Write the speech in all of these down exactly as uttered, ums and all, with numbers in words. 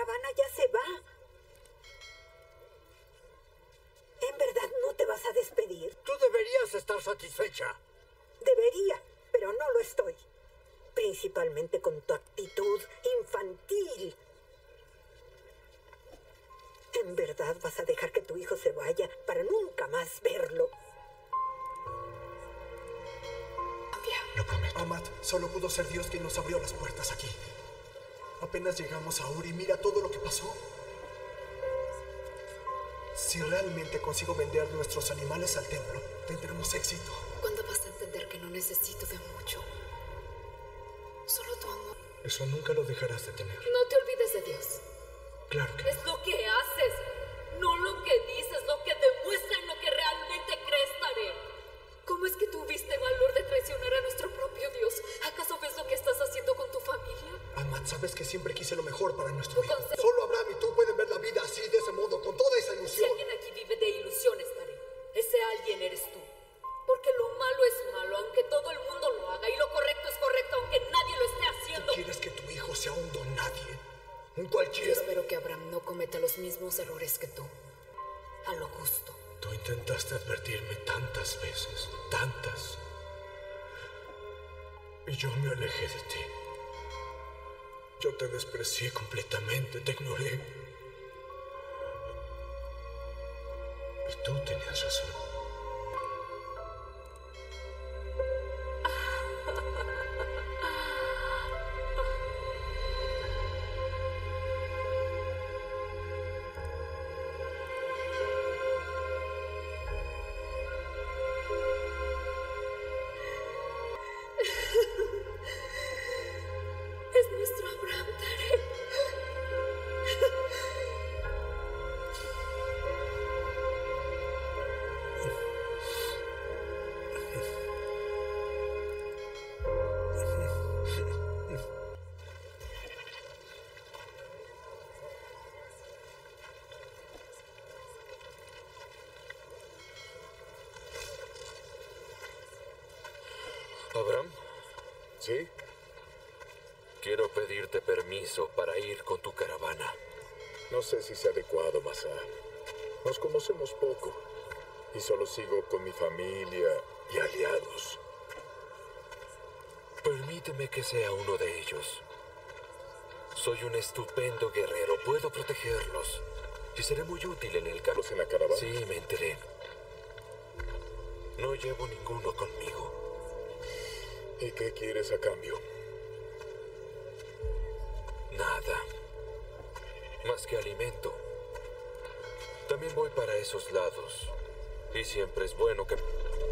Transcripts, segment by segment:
caravana ya se va. ¿En verdad no te vas a despedir? Tú deberías estar satisfecha. Debería, pero no lo estoy. Principalmente con tu actitud infantil. ¿En verdad vas a dejar que tu hijo se vaya para nunca más verlo? Lo prometo. Amat, solo pudo ser Dios quien nos abrió las puertas aquí. Apenas llegamos a Uri, mira todo lo que pasó. Si realmente consigo vender nuestros animales al templo, tendremos éxito. ¿Cuándo vas a entender que no necesito de mucho? Solo tu amor. Eso nunca lo dejarás de tener. No te olvides de Dios. Claro que Es lo que haces, no lo que dices, lo que demuestra en lo que realmente crees, Tare. ¿Cómo es que tuviste valor de traicionar a nuestro propio Dios? ¿Acaso ves lo que estás haciendo con tu familia? Amat, sabes que siempre quise lo mejor para nuestro Tu hijo. concepto- Solo Abraham y tú pueden ver la vida así, de ese modo, con toda esa Si ilusión. alguien aquí vive de ilusiones, Tare, ese alguien eres tú. Porque lo malo es malo, aunque todo el mundo lo haga, y lo correcto es correcto, aunque nadie lo esté haciendo. ¿Tú quieres que tu hijo sea un don nadie? Un Yo cualquiera. espero que Abraham no cometa los mismos errores que tú. A lo justo. Tú intentaste advertirme tantas veces, tantas. Y yo me alejé de ti. Yo te desprecié completamente, te ignoré. Y tú tenías razón. Es nuestro Abraham, Tare. Abraham, ¿sí? Quiero pedirte permiso para ir con tu caravana. No sé si sea adecuado, Masa. Nos conocemos poco y solo sigo con mi familia y aliados. Permíteme que sea uno de ellos. Soy un estupendo guerrero, puedo protegerlos. Y seré muy útil en el campo. ¿En la caravana? Sí, me enteré. No llevo ninguno conmigo. ¿Y qué quieres a cambio? Nada. Más que alimento. También voy para esos lados. Y siempre es bueno que...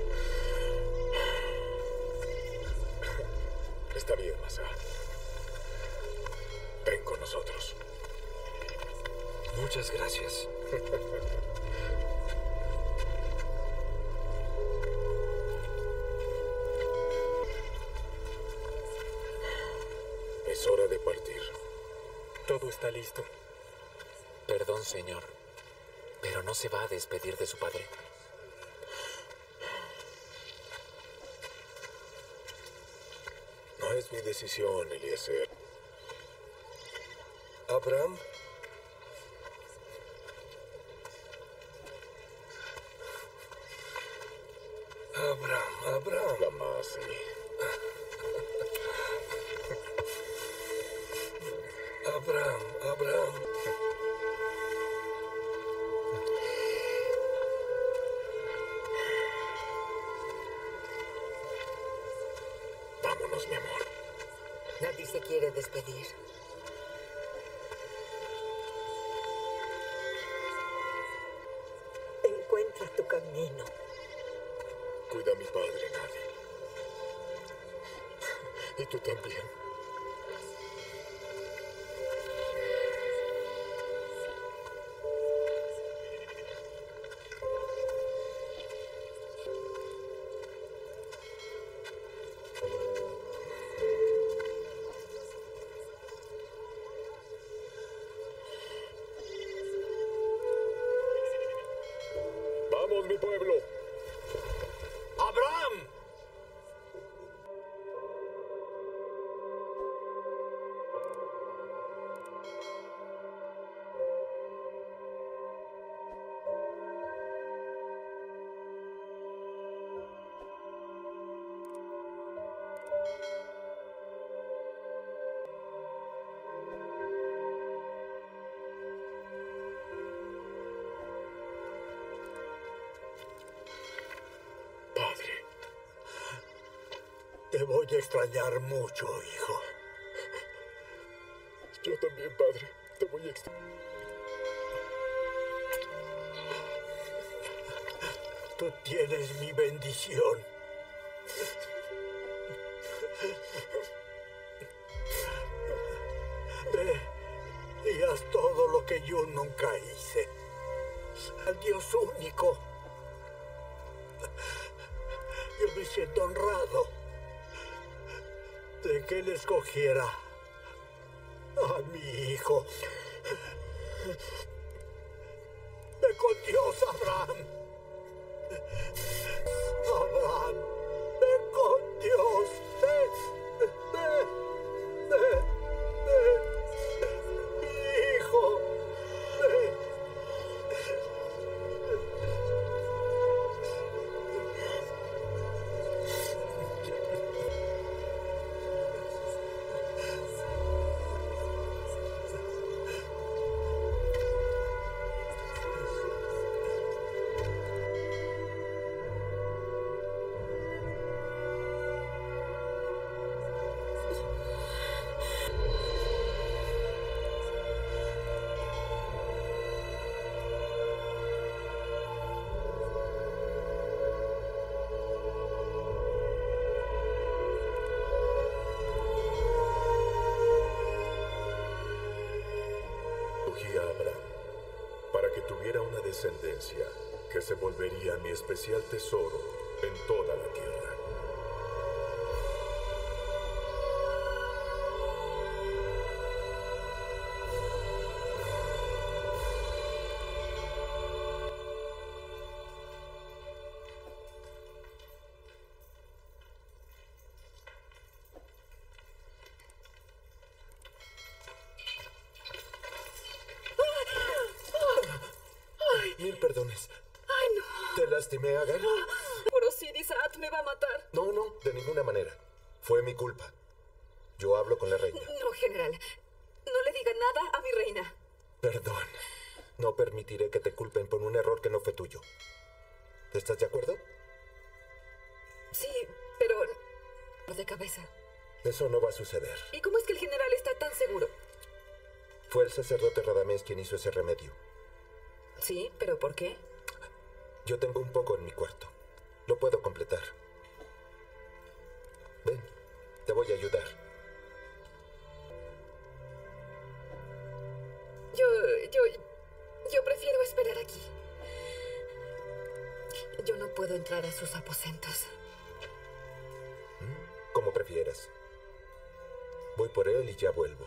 Está bien, Masa. Ven con nosotros. Muchas gracias. Es hora de partir. Todo está listo. Perdón, señor, pero no se va a despedir de su padre. No es mi decisión, Eliezer. Abraham. Abraham, Abraham. La Masi. Abraham, Abraham. Vámonos, mi amor. Nadie se quiere despedir. Encuentra tu camino. Cuida a mi padre, Nadie. Y tú también. Vamos, mi pueblo. ¡Abraham! Te voy a extrañar mucho, hijo. Yo también, padre. Te voy a extrañar. Tú tienes mi bendición. Ve y haz todo lo que yo nunca hice. Al Dios único. Yo me siento honrado de que él escogiera a mi hijo. Ve con Dios, Abraham. Abraham, ve con Dios. Ve, ve, ve, ve. Mi hijo, ve. Escogí a Abraham para que tuviera una descendencia que se volvería mi especial tesoro en toda la tierra. Mil perdones. Ay, no. ¿Te lastimé, Agar? Puro Sidi Saat me va a matar. No, no, de ninguna manera. Fue mi culpa. Yo hablo con la reina. No, general. No le diga nada a mi reina. Perdón. No permitiré que te culpen por un error que no fue tuyo. ¿Estás de acuerdo? Sí, pero... de cabeza. Eso no va a suceder. ¿Y cómo es que el general está tan seguro? Fue el sacerdote Radamés quien hizo ese remedio. Sí, pero ¿por qué? Yo tengo un poco en mi cuarto. Lo puedo completar. Ven, te voy a ayudar. Yo, yo, yo prefiero esperar aquí. Yo no puedo entrar a sus aposentos. Como prefieras. Voy por él y ya vuelvo.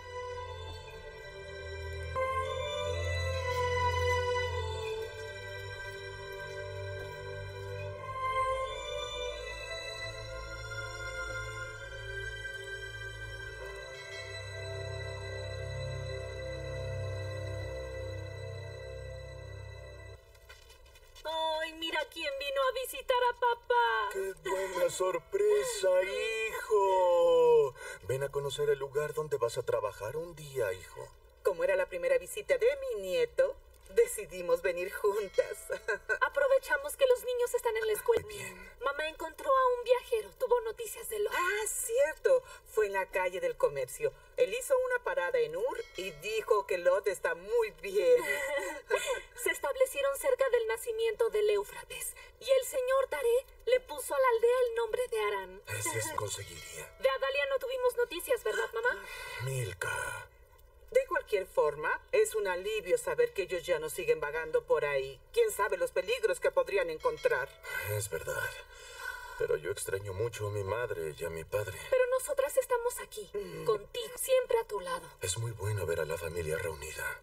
Ay, mira quién vino a visitar a papá. ¡Qué buena sorpresa, hijo! Ven a conocer el lugar donde vas a trabajar un día, hijo. Como era la primera visita de mi nieto, decidimos venir juntas. Aprovechamos que los niños están en la escuela. Muy bien. Mamá encontró a un viajero. Tuvo noticias de Lot. Ah, cierto. Fue en la calle del comercio. Él hizo una parada en Ur y dijo que Lot está muy bien. Se establecieron cerca del nacimiento del Éufrates. Y el señor Taré le puso a la aldea el nombre de Arán. Ese se conseguiría. De Adalia no tuvimos noticias, ¿verdad, mamá? Milka. De cualquier forma, es un alivio saber que ellos ya no siguen vagando por ahí. ¿Quién sabe los peligros que podrían encontrar? Es verdad. Pero yo extraño mucho a mi madre y a mi padre. Pero nosotras estamos aquí, mm. contigo, siempre a tu lado. Es muy bueno ver a la familia reunida.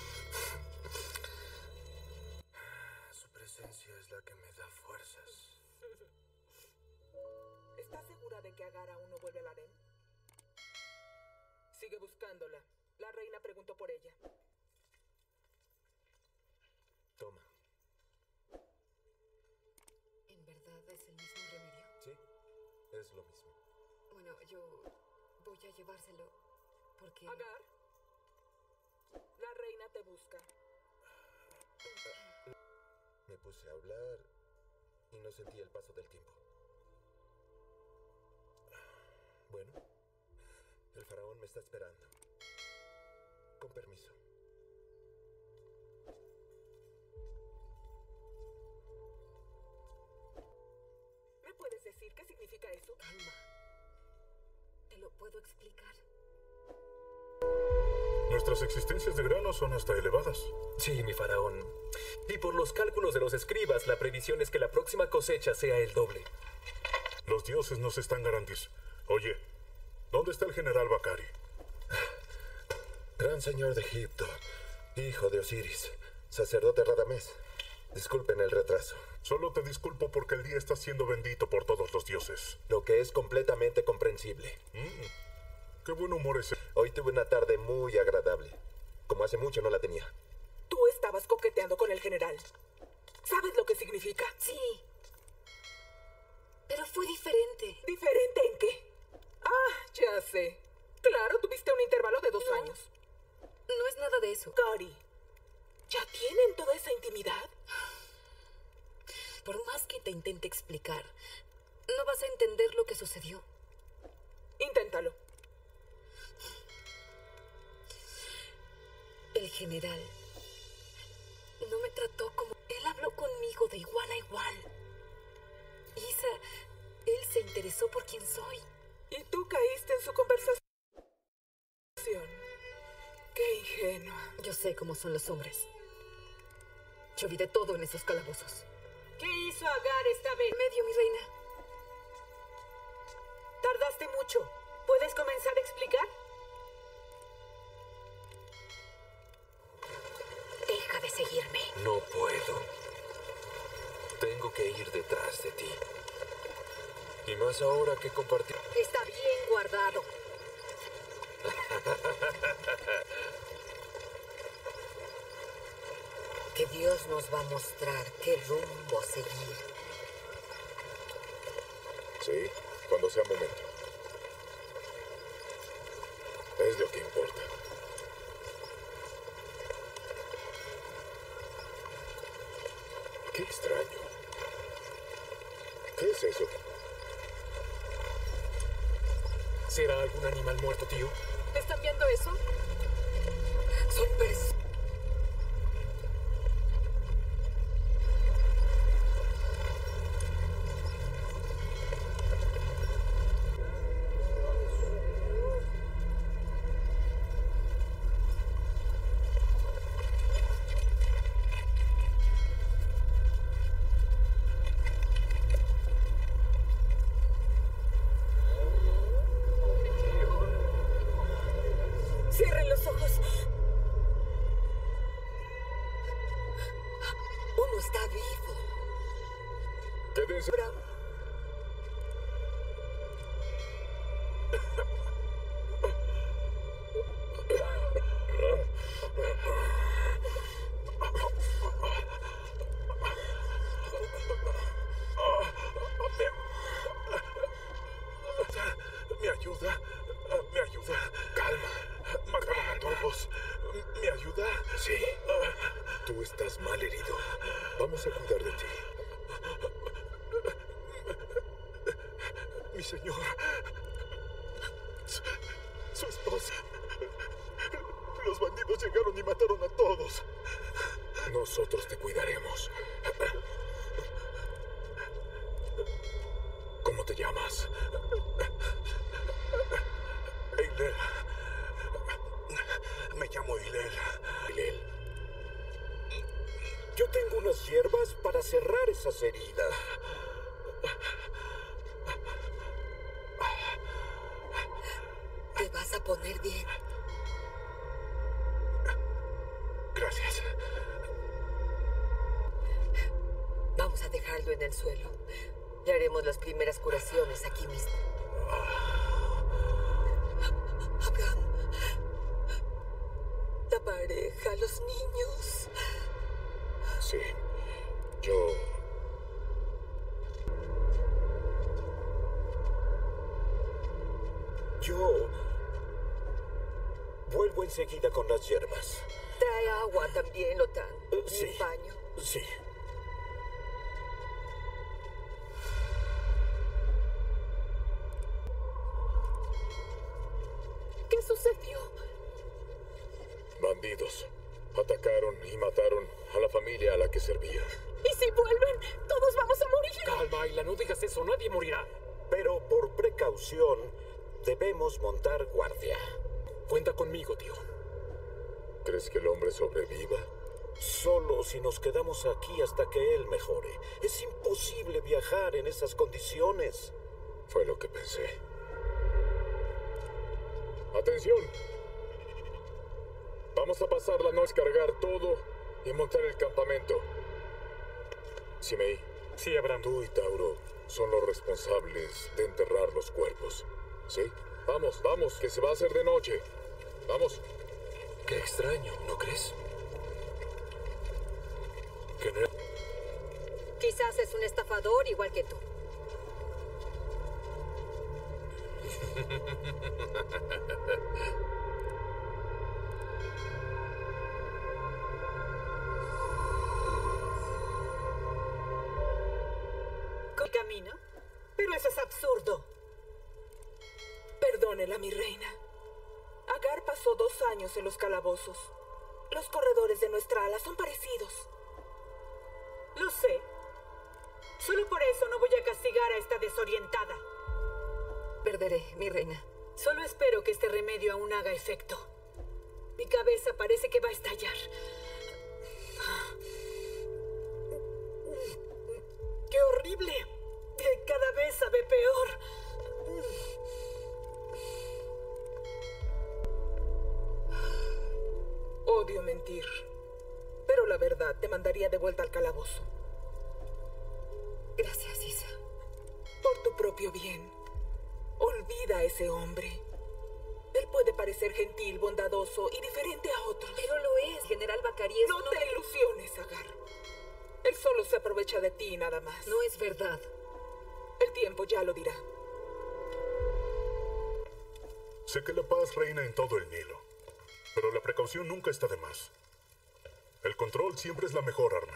Su presencia es la que me da fuerzas. ¿Estás segura de que Agar aún no vuelve al harén? Sigue buscándola. La reina preguntó por ella. Toma. ¿En verdad es el mismo remedio? Sí, es lo mismo. Bueno, yo voy a llevárselo porque... Agar, la reina te busca. Me puse a hablar y no sentí el paso del tiempo. Bueno, el faraón me está esperando. Con permiso. ¿Me puedes decir qué significa eso? Calma. Te lo puedo explicar. Nuestras existencias de grano son hasta elevadas. Sí, mi faraón. Y por los cálculos de los escribas, la previsión es que la próxima cosecha sea el doble. Los dioses nos están garantizando. Oye, ¿dónde está el general Bakari? Gran señor de Egipto, hijo de Osiris, sacerdote Radamés. Disculpen el retraso. Solo te disculpo porque el día está siendo bendito por todos los dioses. Lo que es completamente comprensible. Mm, qué buen humor ese. Hoy tuve una tarde muy agradable, como hace mucho no la tenía. Tú estabas coqueteando con el general. ¿Sabes lo que significa? Sí. Pero fue diferente. ¿Diferente en qué? Ah, ya sé. Claro, tuviste un intervalo de dos No. años. No es nada de eso. Cory, ¿ya tienen toda esa intimidad? Por más que te intente explicar, no vas a entender lo que sucedió. Inténtalo. El general no me trató como... Él habló conmigo de igual a igual. Isa, él se interesó por quién soy. Y tú caíste en su conversación. Qué ingenua. Yo sé cómo son los hombres. Yo vi de todo en esos calabozos. ¿Qué hizo Agar esta vez? Medio, mi reina. Tardaste mucho. ¿Puedes comenzar a explicar? Deja de seguirme. No puedo. Tengo que ir detrás de ti. Y más ahora que compartir... Está bien guardado. Que Dios nos va a mostrar qué rumbo seguir. Sí, cuando sea momento. Es lo que importa. Qué extraño. ¿Qué es eso? ¿Será algún animal muerto, tío? ¿Están viendo eso? Son personas. Cierren los ojos. Uno está vivo. Quédense. ¿Me ayuda? ¿Me ayuda? Calma. Mataron a todos. ¿Me ayuda? Sí. Tú estás mal herido. Vamos a cuidar de ti. Mi señor. Su, su esposa. Los bandidos llegaron y mataron a todos. Nosotros te cuidaremos. ¿Cómo te llamas? Hillel. Me llamo Hillel. Hillel. Yo tengo unas hierbas para cerrar esas heridas. Te vas a poner bien. Gracias. Vamos a dejarlo en el suelo. Y haremos las primeras curaciones aquí mismo. Abraham. La pareja, los niños. Sí. Yo... Yo vuelvo enseguida con las hierbas. Trae agua también, Lotan. Uh, Y sí. un baño. Sí. qué servía. ¿Y si vuelven? Todos vamos a morir. Calma, Ayla, no digas eso. Nadie morirá. Pero por precaución, debemos montar guardia. Cuenta conmigo, tío. ¿Crees que el hombre sobreviva? Solo si nos quedamos aquí hasta que él mejore. Es imposible viajar en esas condiciones. Fue lo que pensé. ¡Atención! Vamos a pasar la noche, cargar todo y montar el campamento. Simei. Sí, Abraham. Tú y Tauro son los responsables de enterrar los cuerpos. ¿Sí? Vamos, vamos, que se va a hacer de noche. Vamos. Qué extraño, ¿no crees? Que no... Quizás es un estafador igual que tú. Camino, pero eso es absurdo. Perdónela, mi reina. Agar pasó dos años en los calabozos. Los corredores de nuestra ala son parecidos. Lo sé. Solo por eso no voy a castigar a esta desorientada. Perderé, mi reina. Solo espero que este remedio aún haga efecto. Mi cabeza parece que va a estallar. ¡Qué horrible! Cada vez sabe peor. Odio mentir, pero la verdad te mandaría de vuelta al calabozo. Gracias, Isa. Por tu propio bien, olvida a ese hombre. Él puede parecer gentil, bondadoso y diferente a otros. Pero lo es, General Bakari. Es no uno te de... ilusiones, Agar. Él solo se aprovecha de ti y nada más. No es verdad. El tiempo ya lo dirá. Sé que la paz reina en todo el Nilo, pero la precaución nunca está de más. El control siempre es la mejor arma.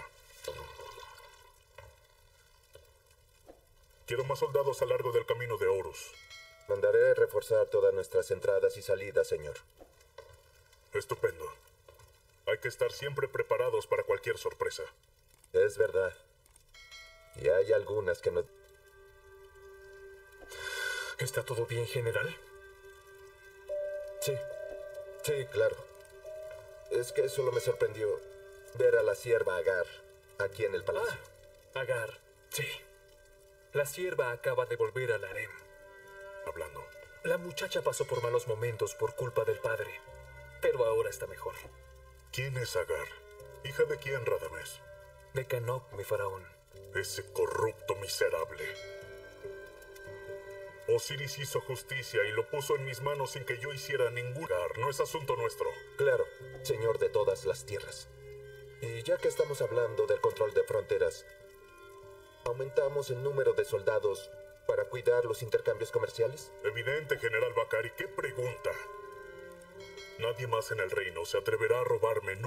Quiero más soldados a lo largo del camino de Horus. Mandaré reforzar todas nuestras entradas y salidas, señor. Estupendo. Hay que estar siempre preparados para cualquier sorpresa. Es verdad. Y hay algunas que no... ¿Está todo bien, general? Sí. Sí, claro. Es que solo me sorprendió ver a la sierva Agar aquí en el palacio. Ah, Agar, sí. La sierva acaba de volver al harem. Hablando. La muchacha pasó por malos momentos por culpa del padre, pero ahora está mejor. ¿Quién es Agar? ¿Hija de quién, Radames? De Canop, mi faraón. Ese corrupto miserable. Osiris hizo justicia y lo puso en mis manos sin que yo hiciera ningún lugar. No es asunto nuestro. Claro, señor de todas las tierras. Y ya que estamos hablando del control de fronteras, ¿aumentamos el número de soldados para cuidar los intercambios comerciales? Evidente, General Bakari. ¿Qué pregunta? Nadie más en el reino se atreverá a robarme.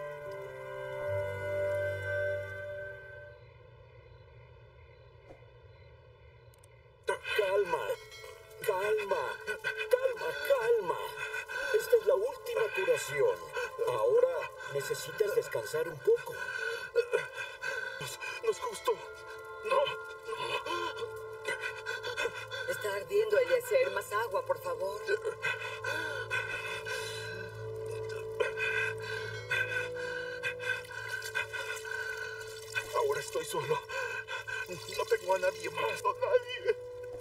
Calma, calma, calma, calma. Esta es la última curación. Ahora necesitas descansar un poco. No es justo. No, no. Está ardiendo, Eliezer. Más agua, por favor. Ahora estoy solo. No tengo a nadie más, a nadie.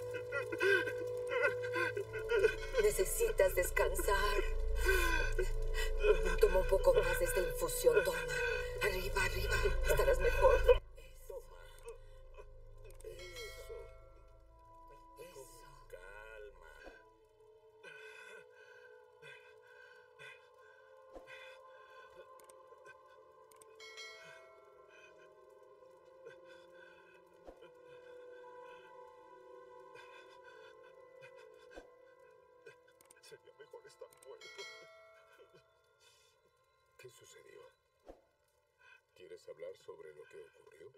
Necesitas descansar. Toma un poco más de esta infusión, toma. Arriba, arriba. Estarás mejor. Toma. Eso. Eso. Calma. Sería mejor estar muerto. ¿Qué sucedió? ¿Quieres hablar sobre lo que ocurrió?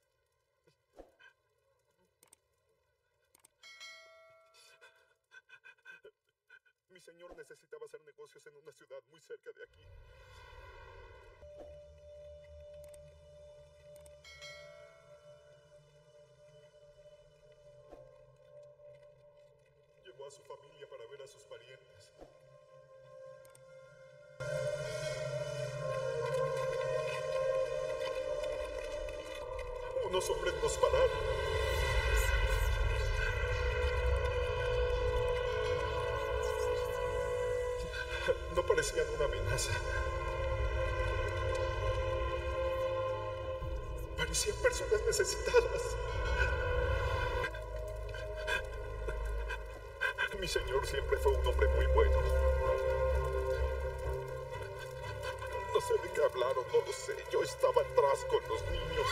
Mi señor necesitaba hacer negocios en una ciudad muy cerca de aquí. a su familia para ver a sus parientes. Unos hombres nos pararon. No parecían una amenaza. Parecían personas necesitadas. Mi señor siempre fue un hombre muy bueno. No sé de qué hablaron, no lo sé. Yo estaba atrás con los niños.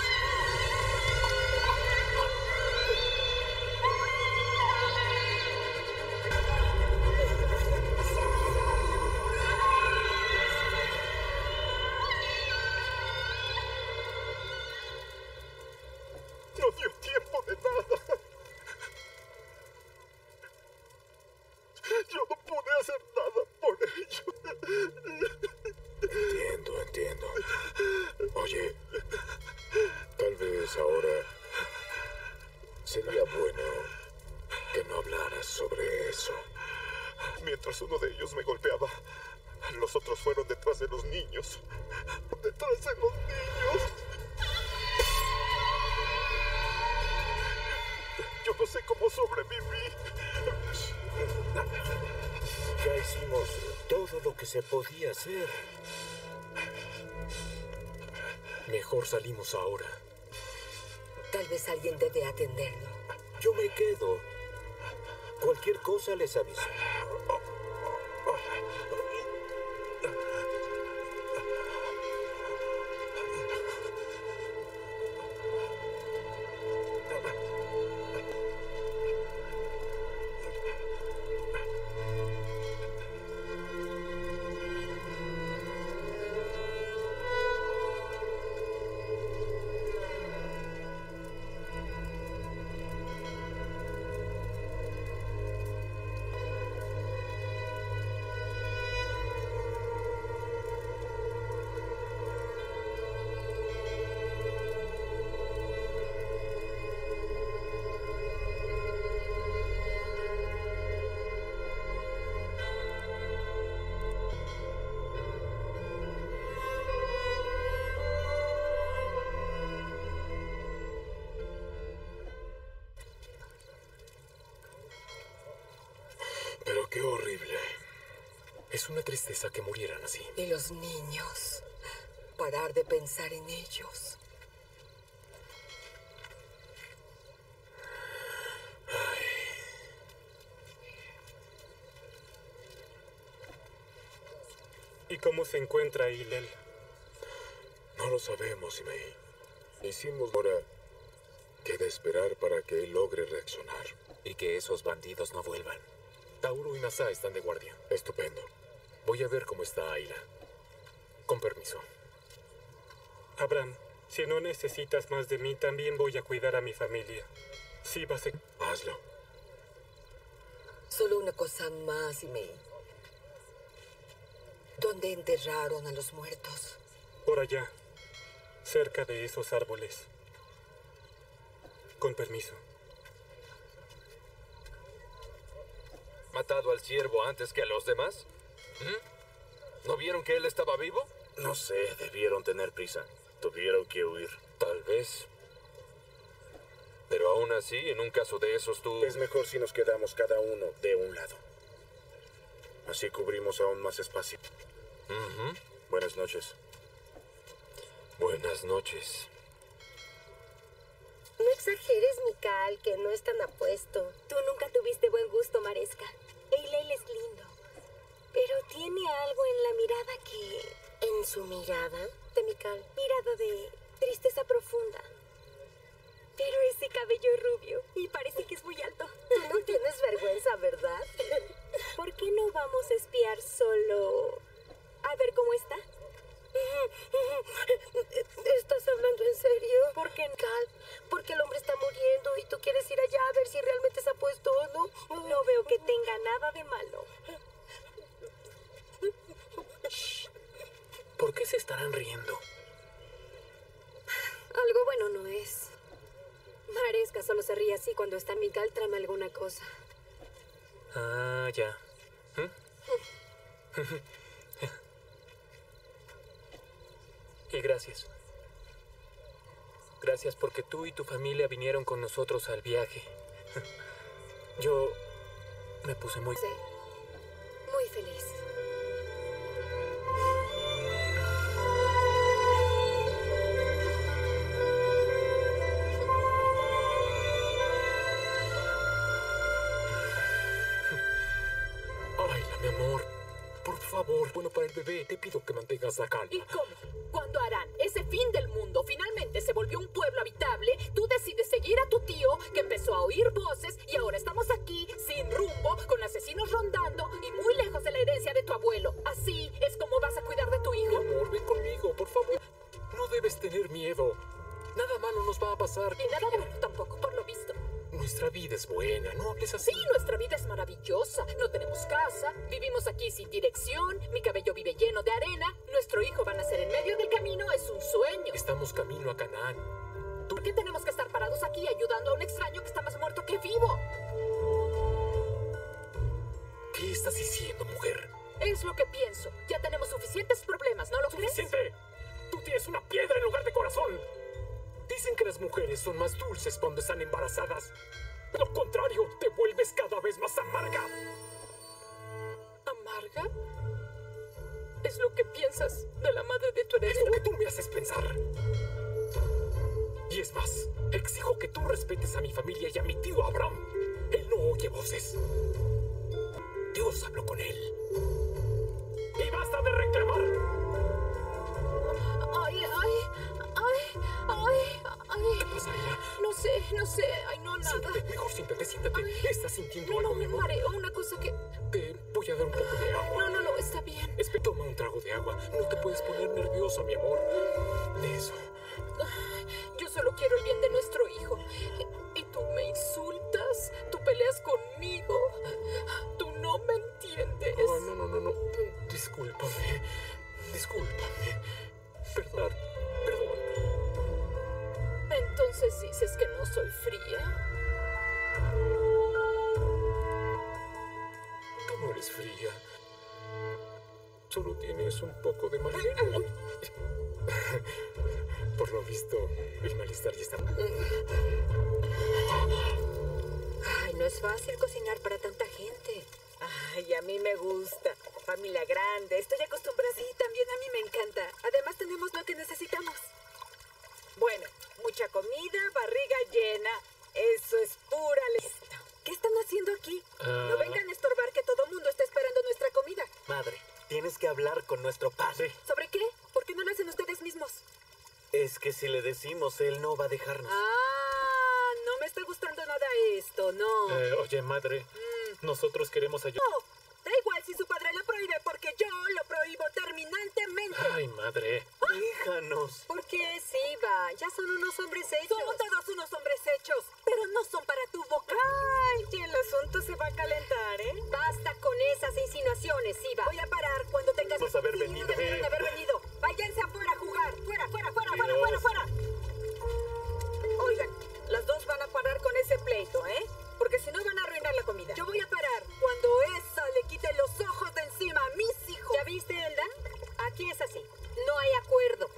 No dio tiempo de nada. Yo no pude hacer nada por ellos. Entiendo, entiendo. Oye, tal vez ahora sería bueno que no hablaras sobre eso. Mientras uno de ellos me golpeaba, los otros fueron detrás de los niños. Detrás de los niños. Yo no sé cómo sobreviví. Ya hicimos todo lo que se podía hacer. Mejor salimos ahora. Tal vez alguien debe atenderlo. Yo me quedo. Cualquier cosa les aviso. Pero qué horrible. Es una tristeza que murieran así. Y los niños. Parar de pensar en ellos. ¿Y cómo se encuentra Hillel? No lo sabemos, Imei. Hicimos ahora queda esperar para que él logre reaccionar. Y que esos bandidos no vuelvan. Tauro y Nasa están de guardia. Estupendo. Voy a ver cómo está Ayla. Con permiso. Abraham, si no necesitas más de mí, también voy a cuidar a mi familia. Sí, vas a... Hazlo. Solo una cosa más, Imei. ¿Dónde enterraron a los muertos? Por allá, cerca de esos árboles. Con permiso. ¿Matado al ciervo antes que a los demás? ¿Mm? ¿No vieron que él estaba vivo? No sé, debieron tener prisa. Tuvieron que huir. Tal vez. Pero aún así, en un caso de esos tú... Es mejor si nos quedamos cada uno de un lado. Así cubrimos aún más espacio. Uh-huh. Buenas noches. Buenas noches. No exageres, Mikal, que no es tan apuesto. Tú nunca tuviste buen gusto, Maresca. Hillel es lindo. Pero tiene algo en la mirada que... ¿En su mirada? De Mikal. Mirada de tristeza profunda. Pero ese cabello rubio. Y parece que es muy alto. Tú no tienes vergüenza, ¿verdad? ¿Por qué no vamos a espiar solo... a ver cómo está? ¿Estás hablando en serio? ¿Por qué? Cal, porque el hombre está muriendo y tú quieres ir allá a ver si realmente se ha puesto o no. No veo que tenga nada de malo. ¿Por qué se estarán riendo? Algo bueno no es. Maresca solo se ríe así cuando está Mikal trama alguna cosa. Ah, ya. ¿Mm? Y gracias. Gracias porque tú y tu familia vinieron con nosotros al viaje. Yo me puse muy... Sí, muy feliz. Ayla, mi amor. Por favor, bueno para el bebé. Te pido que mantengas la calma. ¿Y cómo? Cuando Harán, ese fin del mundo, finalmente se volvió un pueblo habitable, tú decides seguir a tu tío, que empezó a oír voces, y ahora estamos aquí, sin rumbo, con asesinos rondando y muy lejos de la herencia de tu abuelo. Así es como vas a cuidar de tu hijo. Mi amor, ven conmigo, por favor. No debes tener miedo. Nada malo nos va a pasar. Y nada bueno tampoco, por lo visto. Nuestra vida es buena, no hables así. Sí, nuestra vida es maravillosa. No tenemos casa, vivimos aquí sin dirección, mi cabello vive lleno de arena, nuestro hijo va a nacer en medio del camino, es un sueño. Estamos camino a Canaán. ¿Por qué tenemos que estar parados aquí ayudando a un extraño que está más muerto que vivo? ¿Qué estás diciendo, mujer? Es lo que pienso. Ya tenemos suficientes problemas, ¿no lo crees? ¡Suficiente! Tú tienes una piedra en lugar de corazón. Dicen que las mujeres son más dulces cuando están embarazadas. Lo contrario, te vuelves cada vez más amarga. ¿Amarga? ¿Es lo que piensas de la madre de tu heredero? Es lo que tú me haces pensar. Y es más, exijo que tú respetes a mi familia y a mi tío Abraham. Él no oye voces. Dios habló con él. ¡Y basta de reclamar! ¡Ay, ay! ¡Ay, ay, ay! ¿Qué pasa, Ayla? No sé, no sé. Ay, no, nada. Siéntate, mejor siéntate, siéntate. Ay. ¿Estás sintiendo No, algo, no, mi me amor? mareo. Una cosa que... Te voy a dar un poco de agua. No, no, no, está bien. Espera, toma un trago de agua. No te puedes poner nerviosa, mi amor. De eso. Yo solo quiero el bien de nuestro hijo. Y tú me insultas, tú peleas conmigo. Tú no me entiendes. Oh, no, no, no, no. Discúlpame. Discúlpame. Perdón, perdón. Entonces dices que no soy fría. Tú no eres fría. Solo tienes un poco de mal genio. Por lo visto, el malestar ya está... Ay, no es fácil cocinar para tanta gente. Ay, a mí me gusta. Familia grande, estoy acostumbrada. Sí, también a mí me encanta. Además tenemos lo que necesitamos. Bueno, mucha comida, barriga llena. Eso es pura lista. ¿Qué están haciendo aquí? Ah. No vengan a estorbar, que todo mundo está esperando nuestra comida. Madre, tienes que hablar con nuestro padre. ¿Sobre qué? ¿Por qué no lo hacen ustedes mismos? Es que si le decimos, él no va a dejarnos. Ah, no me está gustando nada esto, no. Eh, oye, madre, Mm. nosotros queremos ayudar. No, da igual si su padre lo prohíbe, porque yo lo prohíbo terminantemente. Ay, madre. Déjanos. ¿Por qué, Siva? Ya son unos hombres hechos. Son todos unos hombres hechos, pero no son para tu boca. Ay, y el asunto se va a calentar, ¿eh? Basta con esas insinuaciones, Siva. Voy a parar cuando tengas... Vamos a haber Sí, venido. no debieron de haber venido. Váyanse afuera a jugar. Fuera, fuera, fuera, fuera, fuera, fuera. Oigan, las dos van a parar con ese pleito, ¿eh? Porque si no van a arruinar la comida. Yo voy a parar cuando esa le quite los ojos de encima a mis hijos. ¿Ya viste, Elda? Aquí es así. No hay acuerdo.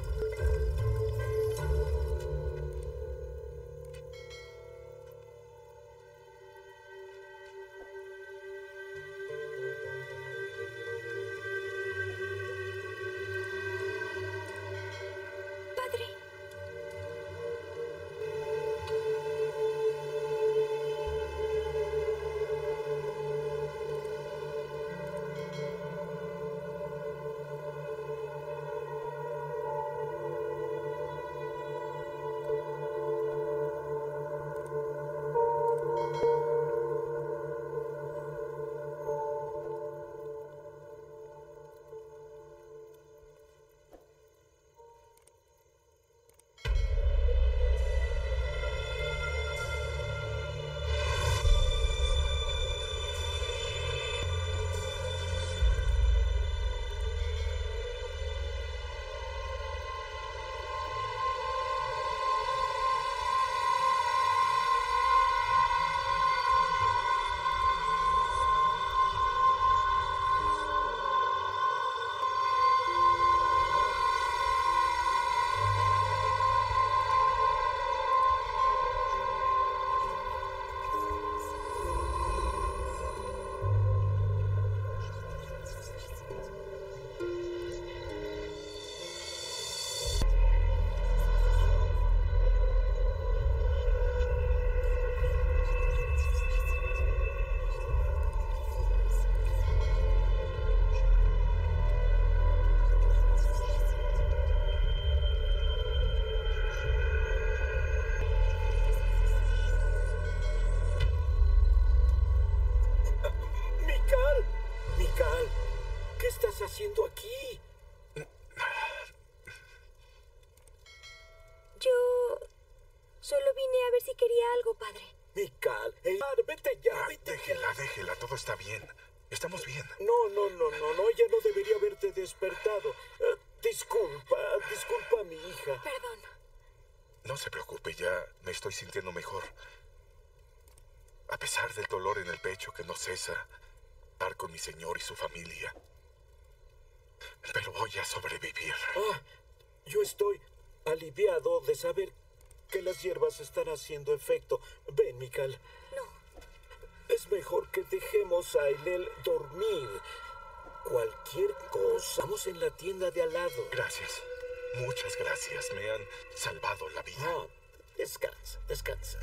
vine a ver si quería algo, padre. Mikal, Einar, vete ya, vete Déjela, ya. déjela, todo está bien. Estamos bien. No, no, no, no, no, ella no debería haberte despertado. Eh, disculpa, disculpa a mi hija. Perdón. No se preocupe, ya me estoy sintiendo mejor. A pesar del dolor en el pecho que no cesa, estar con mi señor y su familia. Pero voy a sobrevivir. Ah, yo estoy aliviado de saber que las hierbas están haciendo efecto. Ven, Mikal. No. Es mejor que dejemos a Eilel dormir. Cualquier cosa. Vamos en la tienda de al lado. Gracias. Muchas gracias. Me han salvado la vida. Ah, descansa, descansa.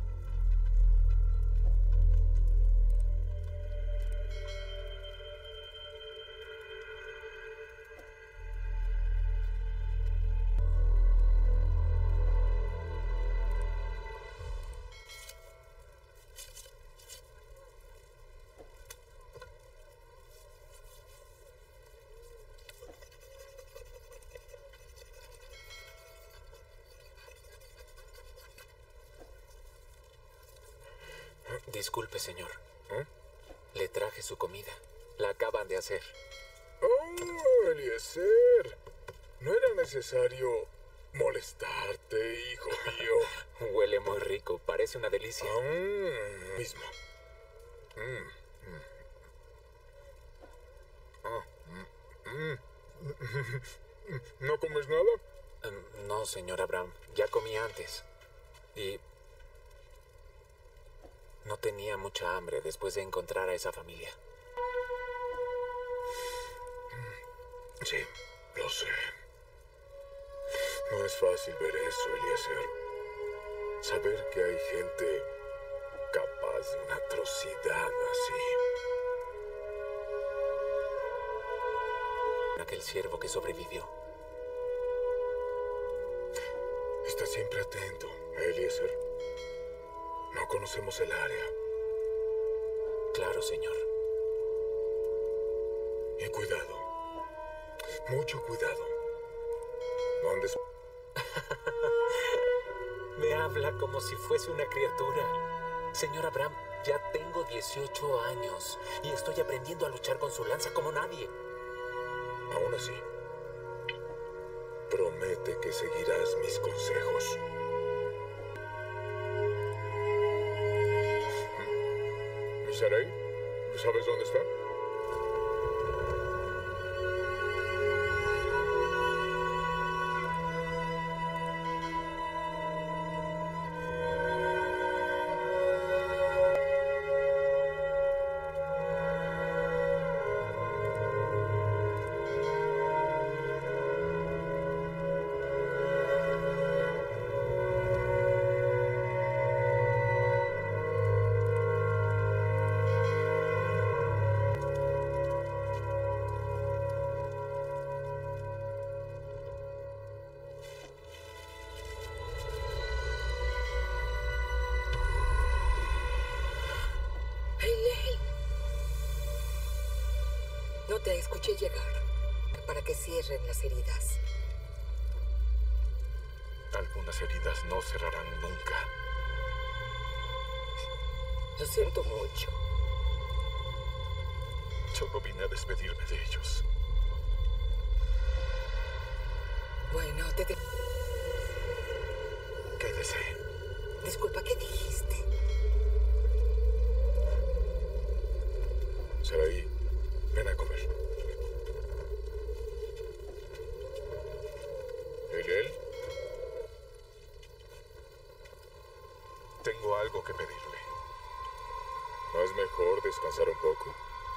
Disculpe, señor. ¿Eh? Le traje su comida. La acaban de hacer. Oh, Eliezer. No era necesario molestarte, hijo mío. Huele muy rico. Parece una delicia. Mm, mismo. Mm, mm. Ah, mm, mm. ¿No comes nada? Um, no, señor Abraham. Ya comí antes. Y no tenía mucha hambre después de encontrar a esa familia. Sí, lo sé. No es fácil ver eso, Eliezer. Saber que hay gente capaz de una atrocidad así. Aquel siervo que sobrevivió. Está siempre atento, Eliezer. No conocemos el área. Claro, señor. Y cuidado. Mucho cuidado. No andes... Me habla como si fuese una criatura. Señor Abraham, ya tengo dieciocho años y estoy aprendiendo a luchar con su lanza como nadie. Aún así, promete que seguirás mis consejos. ¿Misaray? ¿Sabes dónde está? Te escuché llegar para que cierren las heridas. Algunas heridas no cerrarán nunca. Lo siento mucho. Solo vine a despedirme de ellos. Bueno, te... te... Quédese. Disculpa, ¿qué dijiste? Sarai, ven a comer. ¿Eilel? Tengo algo que pedirle. ¿No es mejor descansar un poco?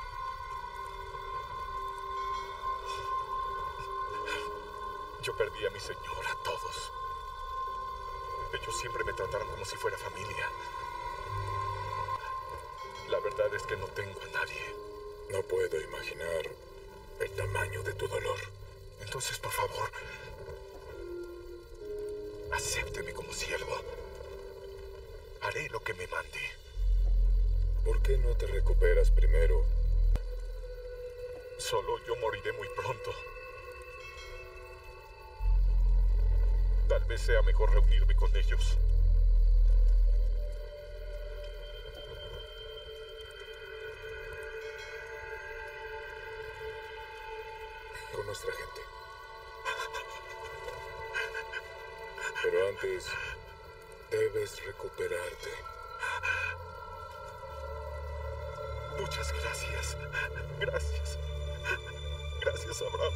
Yo perdí a mi señor, a todos. Ellos siempre me trataron como si fuera familia. La verdad es que no tengo a nadie. No puedo imaginar el tamaño de tu dolor. Entonces, por favor, acépteme como siervo. Haré lo que me mande. ¿Por qué no te recuperas primero? Solo yo moriré muy pronto. Tal vez sea mejor reunirme con ellos. antes debes recuperarte. Muchas gracias. Gracias. Gracias, Abraham.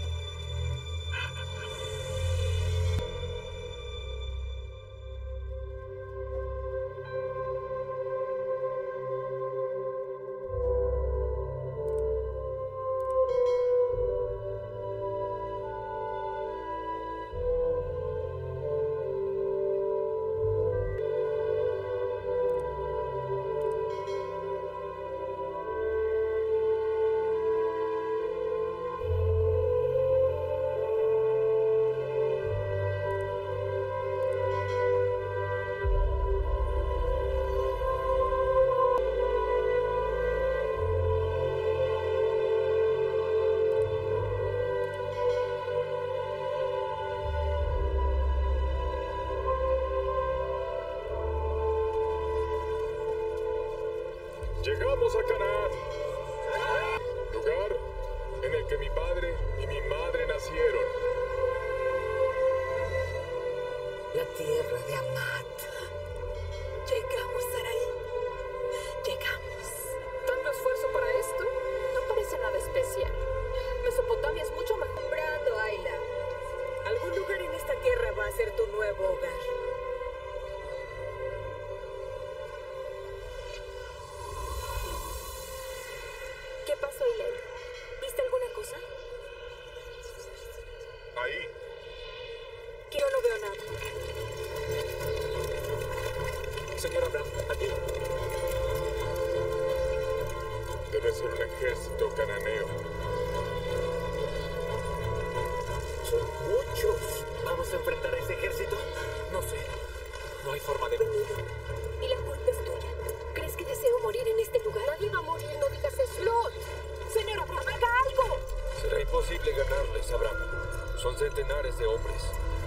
Llegamos a Canaán, lugar en el que mi padre y mi madre nacieron. La tierra de Amat. Llegamos, Sarai. Llegamos. ¿Tanto esfuerzo para esto? No parece nada especial. Mesopotamia es mucho mejor. Brando, Ayla. Algún lugar en esta tierra va a ser tu nuevo hogar. ¿Qué pasó, Hillel? ¿Viste alguna cosa? Ahí. Que yo no veo nada. Señor Abraham, aquí. Debe ser un ejército cananeo. Son muchos. ¿Vamos a enfrentar a ese ejército? No sé. No hay forma de... Y la culpa es tuya. ¿Crees que deseo morir en este lugar? Nadie va a morir, no digas slot. Señor Abraham, haga algo. Será imposible ganarles, Abraham. Son centenares de hombres.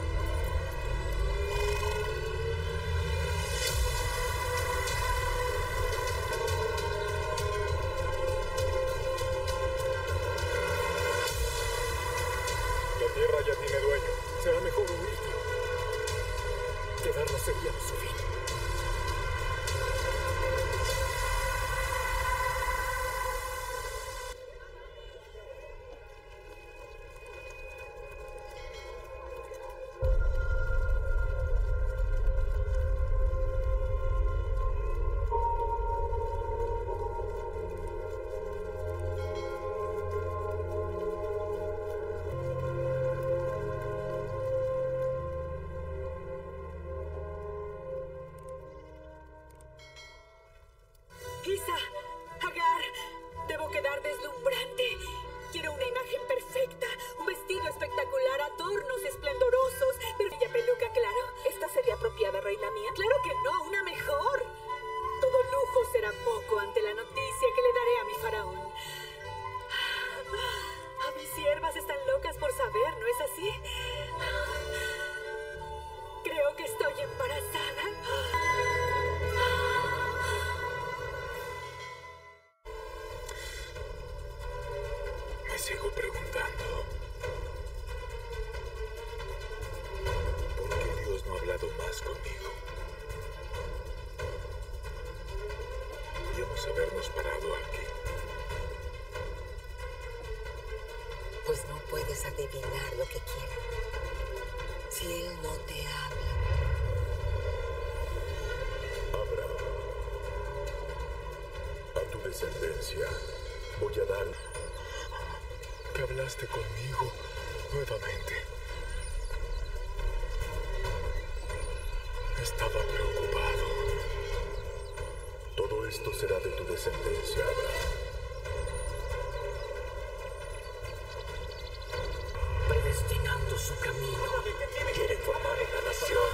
La tierra ya tiene dueño. Será mejor huir. Quedarnos sería su fin. Isa, Hagar, debo quedar deslumbrante. Quiero una imagen perfecta, un vestido espectacular, adornos esplendorosos, pero bella peluca, claro. ¿Esta sería apropiada, reina mía? Claro que no, una mejor. Todo lujo será poco ante la noticia que le daré a mi faraón. A mis siervas están locas por saber, ¿no es así? Creo que estoy embarazada. Me sigo preguntando, ¿por qué Dios no ha hablado más conmigo? Debíamos habernos parado aquí. Pues no puedes adivinar lo que quiere. Si él no te habla. Abraham, a tu descendencia voy a dar... Que hablaste conmigo nuevamente. Estaba preocupado. Todo esto será de tu descendencia, Abraham. Predestinando su camino. Quiere formar una nación.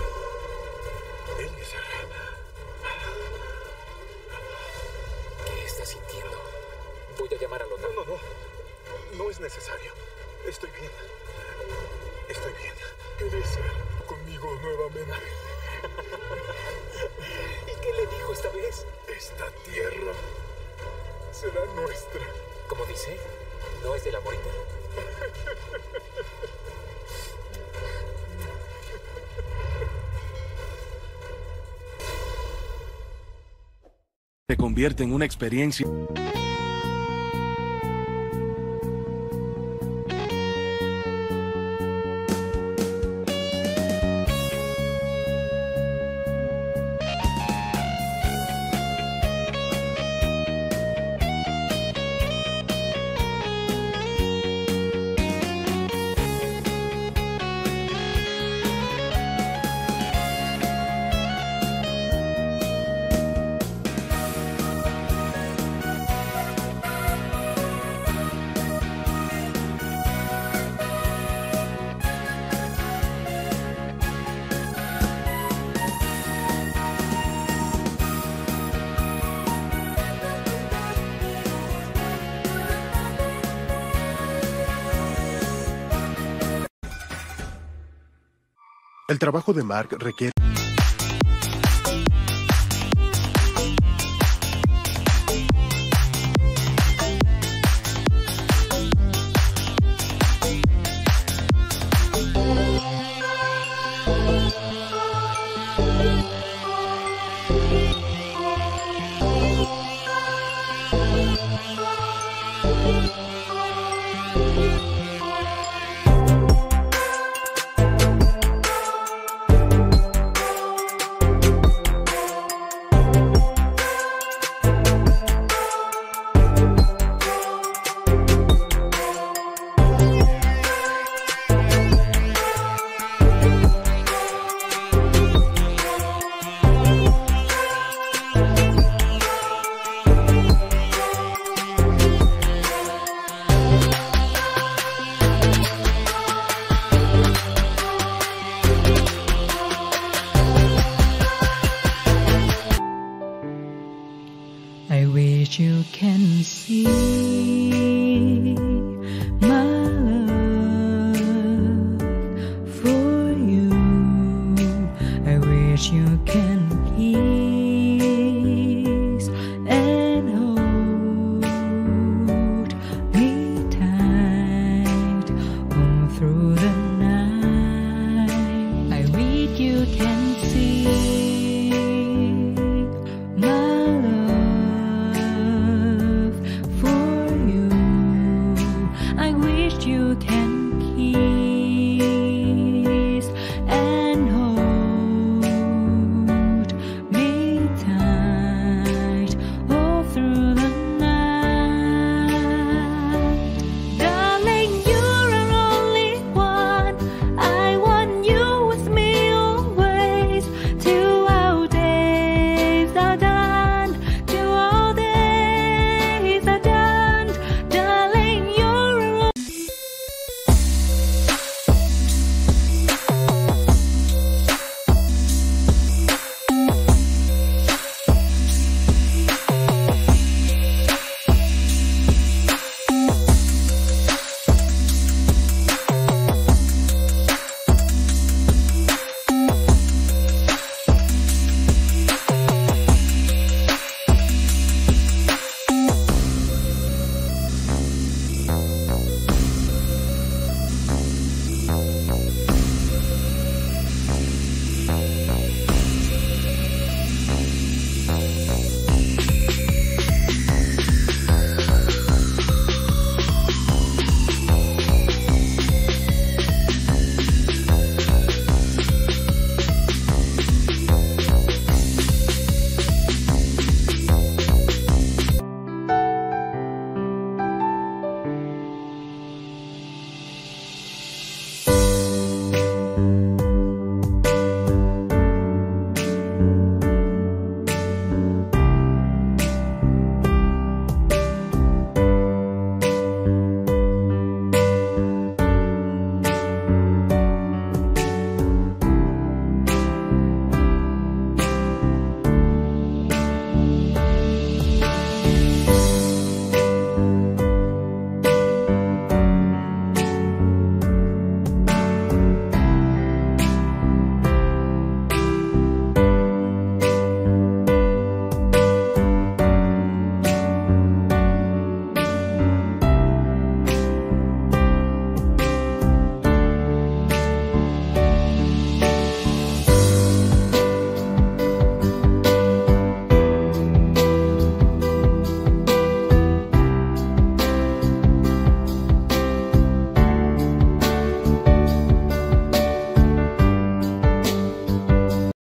¿Qué estás sintiendo? Voy a llamar a Lothar. No, no, no. No es necesario. Estoy bien. Estoy bien. ¿Quieres conmigo nuevamente? ¿Y qué le dijo esta vez? Esta tierra será nuestra. ¿Cómo dice? ¿No es de la morita? se convierte en una experiencia. El trabajo de Mark requiere... I wish you can see my love for you. I wish you can hear